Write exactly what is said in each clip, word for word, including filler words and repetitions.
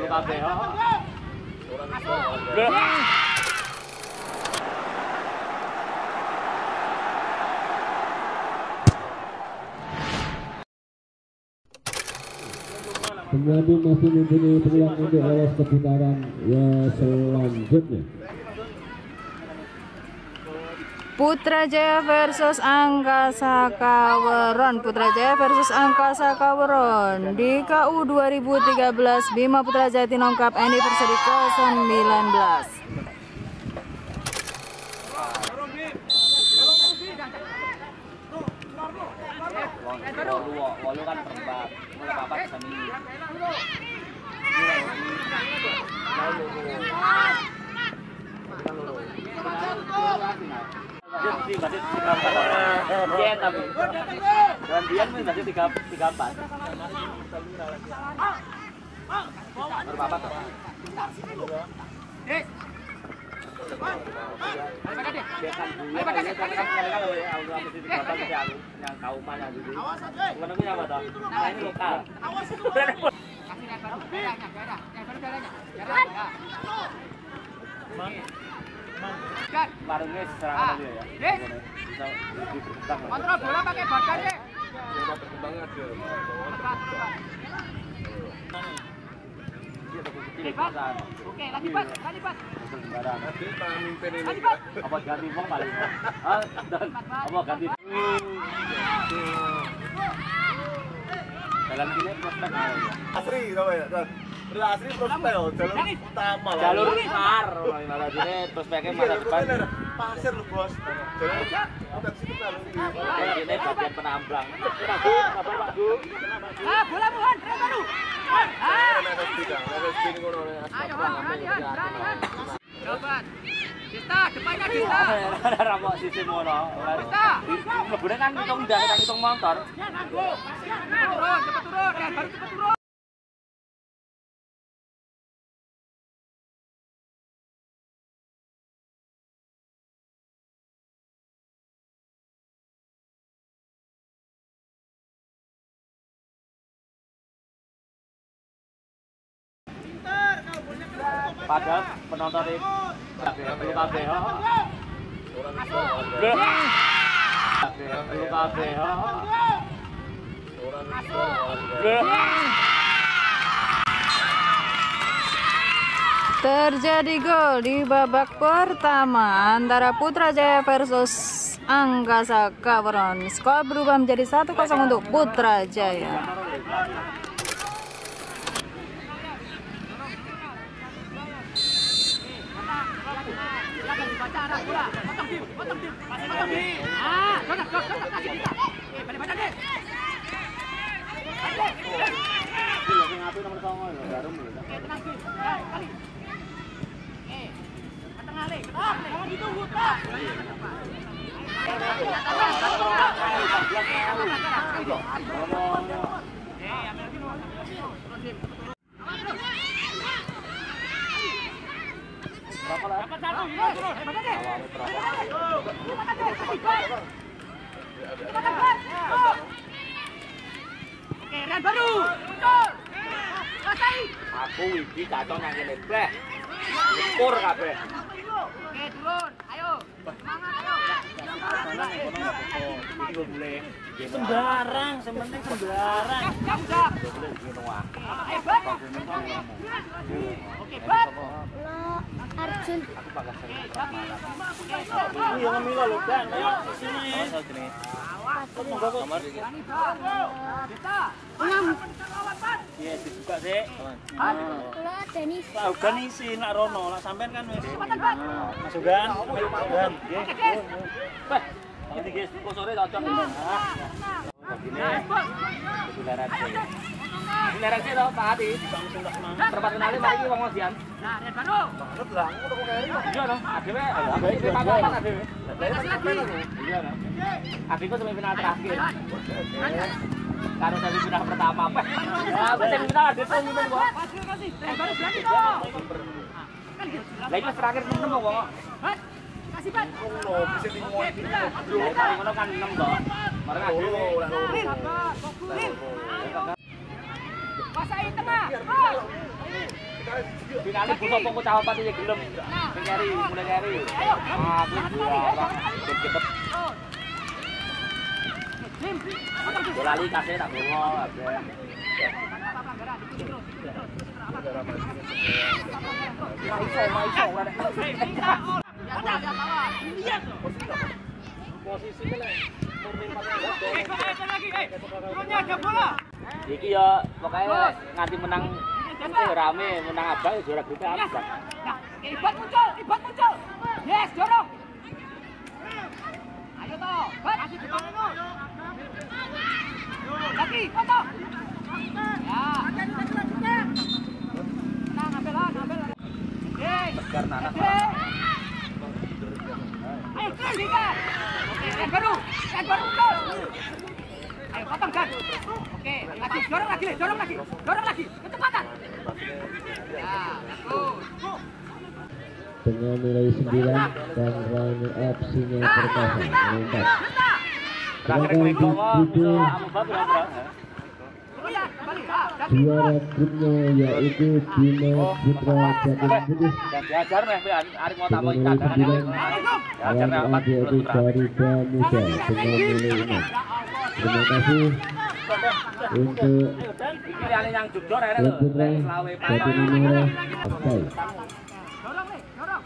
kabeh. Pengantin masih mempunyai peluang untuk lolos ke putaran ya selanjutnya. Putra Jaya versus Angkasa Kaweron. Putra Jaya versus Angkasa Kaweron di K U dua ribu tiga belas Bima Putra Jatinong Cup Anniversary ke sembilan belas. Jadi basis tiga empat. Iya tapi. Dan dia pun basis tiga tiga empat. Berapa tuh? Eh. Dia kan dulu. Kalau aku aku di kota mesti aku yang kauman yang dulu. Bukan namanya apa toh? Nah ini lokal. Warungnya serangan aja ya. Yes. Bisa lebih berkembang. Kontrol bola pakai badan deh. Bola berkembangnya ada. Oke, lagi pas, lagi pas. Nanti pemimpin ini. Apa ganti wong paling? Ah, dan apa ganti? Jalan gini prospek ya. Asri apa ya? Asri prospek jalur utama lah. Jalur besar, malah gini prospeknya masa depan. Pasir lu bos. Jalur udah situ lalu. Ini bagian penambang. Pak Bu. Ah, bola mohon, baru. Ah, ayo, jawaban. Desta, depannya Desta. Ada rampok sisi mono. Desta. Kemudian kan hitung dah, kita hitung motor. Turun, cepat turun, dan baru cepat turun. Padahal penonton ini belum kabeh. Belum kabeh. Terjadi gol di babak pertama antara Putra Jaya versus Angkasa Kaweron. Skor berubah menjadi satu kosong untuk Putra Jaya. Oke, Ren baru. Aku iki cacong nang kene bleh. Ukur kabeh. Oke, turun. Ayo. Semangat ayo. Iki boleh. Sembarang, sementing sembarang. Siap, siap. Ayo, Bang. Oke, Bang. Arjun. Aku pakai seragam. Ini yang milo lho, Bang. Di sini. Nomor enam. Iya, dibuka sih. Kula Denis. Tahu kan isi nak Rono, nak sampean kan wis. Masukan. Dan nggih. Wah, ini guys, kok sore cocok. Ah. Begini. Ketularan sih. Ketularan sih toh, Pak Hadi. Perpat kenali mari wong Madian. Nah, Ren baru. Banget lah, aku kok ngeri. Iya toh, adewe. Adewe papan adewe. Iya toh. Adikku semifinal terakhir. Karo semifinal pertama, Pak. Nah, semifinal ada tuh ngene kok. Kasih kasih. Baru berani toh. Lah iki terakhir enam kok. Hah? Kasih, Pak. Oh, bisa di ngomong. Lah ngono kan enam toh. Bareng adewe. Sabar, fokusin. Kuasain tengah. Finale buta pengko cawapati ya gelem. Sing keri, mulai keri. Ah, kuwi buarang. Cepet. Bolali kasih tak gowo. Iki ya pokoknya nganti menang rame, menang abang ya juara grup abang. Ibat muncul, Ibat muncul. Yes, dorong. Ayo toh, kasih depan itu. Lagi, foto. Ya. Nah, ambil lah, ambil. Tegar nanas. Ayo, terus Dika. Oke, yang baru, yang baru muncul. Ayo, potong kan. Oke, lagi, dorong lagi, dorong lagi, dorong lagi, kecepatan. Ya, bagus. Dengan nilai sembilan dan runner up Singa Perkasa meningkat. Terakhir yang Kongo, Amuba berapa? Juara grupnya yaitu Bima Putra Jatim Putih. Dan diajar nih, Arif mau Dengan tamu nilai sembilan Diajar nih, runner up yaitu Garuda Muda dengan nilai enam. Terima kasih untuk Ini yang jujur ya, Klub Putra Jatinegara Asai. Dorong nih, dorong.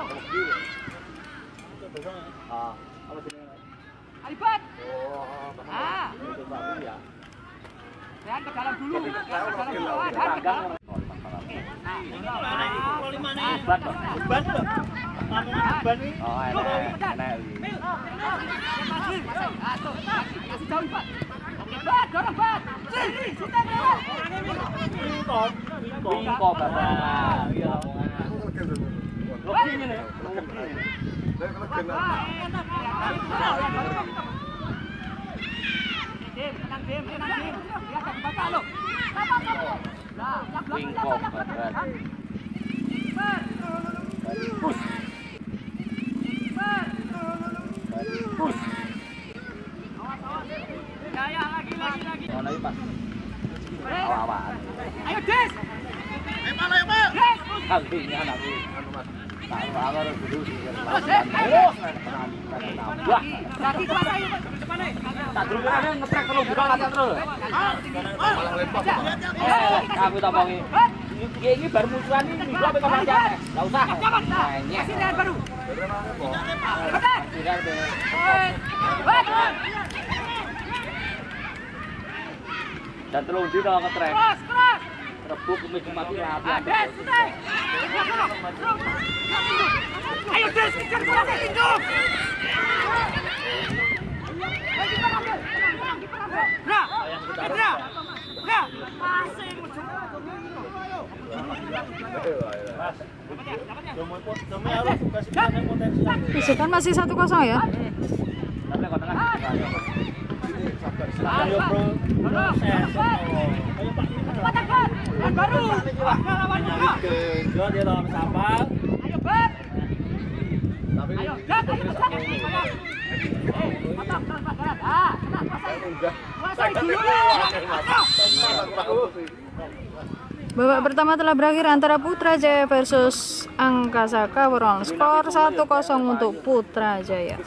Alibat. Ah. Jangan ke dalam dulu. Ke dalam dulu. Ban, ban, ban. Oh, enak, enak. Kasih jauh, Ibat. Oke, Bat, dorong, Bat. Sini, sudah lewat. Wingko, Bapak. Iya. Lebih ini nih. Tim, tenang tim, tenang tim. Lihat ke bapak lo. Wingko, Bapak. Push. Push. Ya, lagi, lagi, lagi. Mana ini, Pak? Awal-awal. Ayo, Des. Ayo, Pak, ayo, Pak. Des. Kali anak ini. Tahu harus dulu. Wah, lagi kelas ayo. Depan nih. tak dulu kan ngetrek terus buka latihan terus. Malah lempar. Eh, aku tak mau ini. Ini baru musuhan ini, minggu apa kau latihan? Enggak usah. Mainnya. Kasih lihat baru. Betul. Tidak deh. Dan telung dino ngetrek. Terus, terus. Rebu kemis mati latihan. Des, sudah. Ayo, Des, kejar bola Des, tinjuk. Nah, nah, nah, passing. Kan masih satu kosong ya. Tapi kau tengah. Ayo, bro. Dan baru. Lawannya. Dia dia lawan Sabang. Ayo, Bat. Ayo, Bat, ayo kejar. Eh, potong pelan-pelan. Ah, tenang, kuasai. Kuasai dulu. Babak pertama telah berakhir antara Putra Jaya versus Angkasa Kaweron. Skor satu kosong untuk Putra Jaya.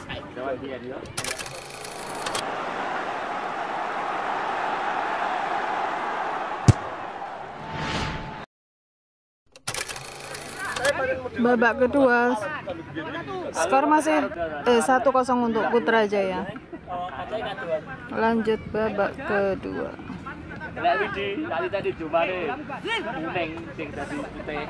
Babak kedua skor masih eh satu kosong untuk Putra Jaya. Lanjut babak kedua. Lek wiji tadi tadi jumane kuning sing dadi putih.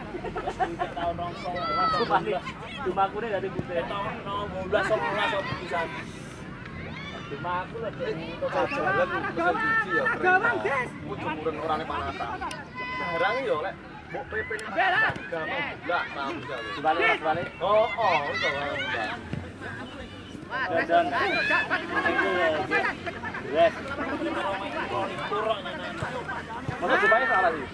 Cuma kuning dadi putih. nol belas sembilan belas pisan. Cuma aku lho jalan mesin cuci ya. Gawang, Des. Jumuran orane panasan. Barang yo lek mbok P P-ne gampang. Enggak, paham bisa. Dibalik, balik. Oh, oh, iso wae. Dan yes. Mana supaya salah sih?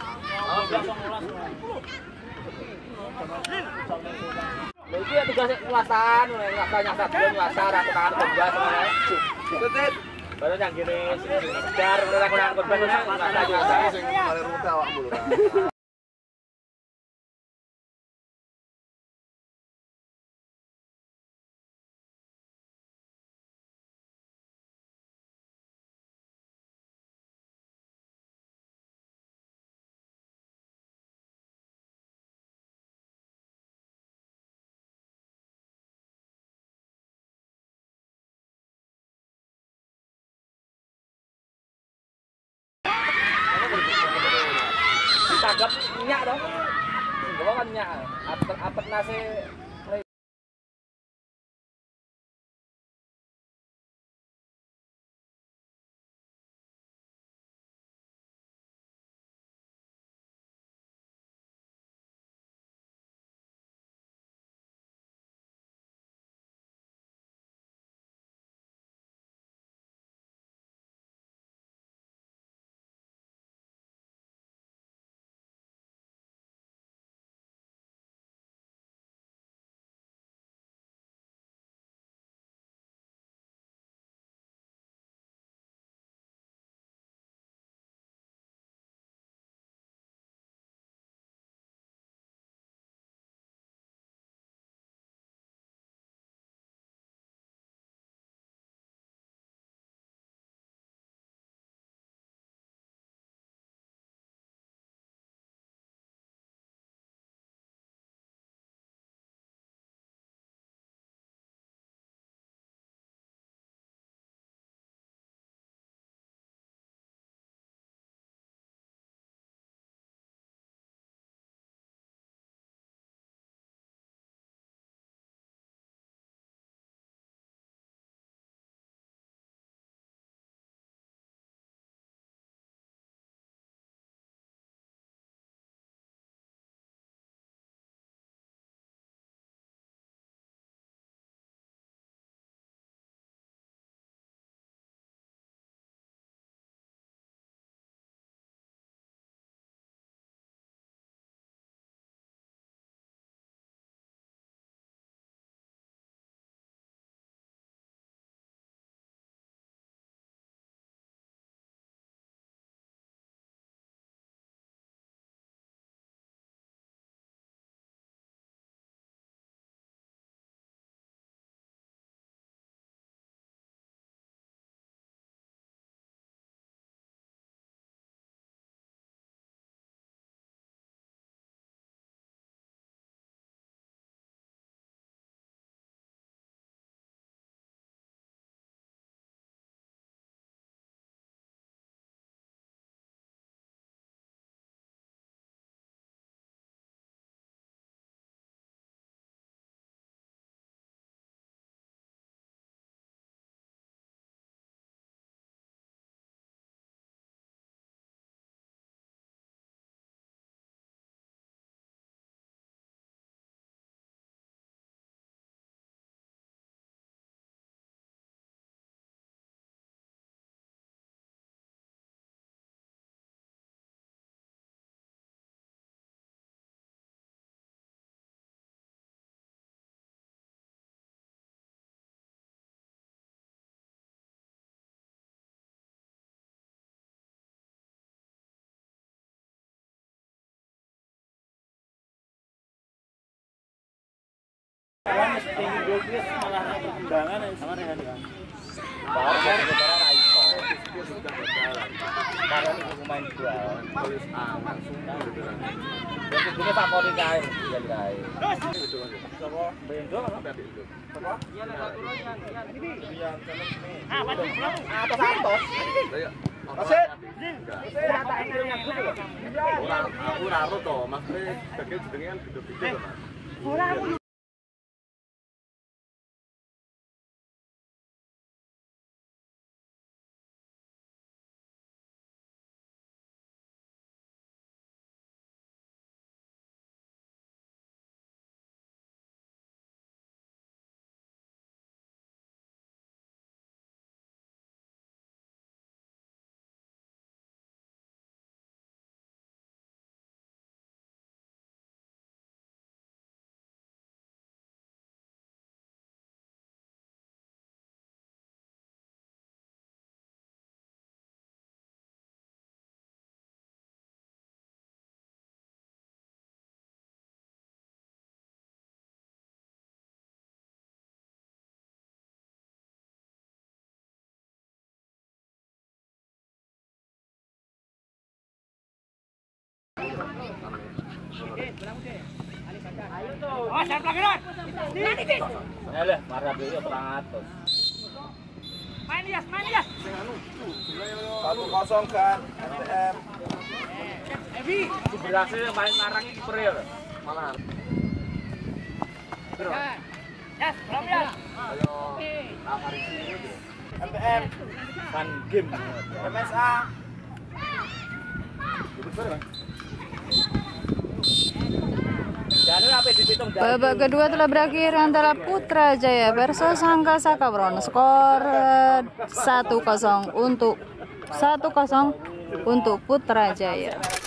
Lagi ya tugasnya nguasan, nguasan yang satu nguasan, aku tangan tugas semuanya. Tutup. Baru yang gini, sejar, udah aku tangan tugas, nguasan juga. tanggap nyak dong. Gua kan nyak. Apet-apet nasi. Kan tinggi dulu malah perkembangan sama Rehan kan. Bahkan kita raiso. Kalau itu main jual, tulis aman sudah gitu kan. Jadi ini favorit kae, ya kae. Sopo? Bendo kan? Sopo? Iya lewat turun yang yang ini. Yang jalan sini. Ah, pasti belum. Atas atas. Aset. Data ini yang gitu loh. Ora aku ora ro to, Mas Pre, daging jenenge kan gede-gede to, Mas. Ora aku Oh, saya pelanggaran. Ini nih. Alah, marah dhewe perang atus. Main Yas, main Yas. satu kosong kan R T M. Berhasil yang paling larang ini kiper ya. Malah. Yes, belum ya. M P M Fun Game M S A. Babak kedua telah berakhir antara Putra Jaya versus Angkasa Kawron. Skor eh, satu kosong untuk satu kosong untuk Putra Jaya.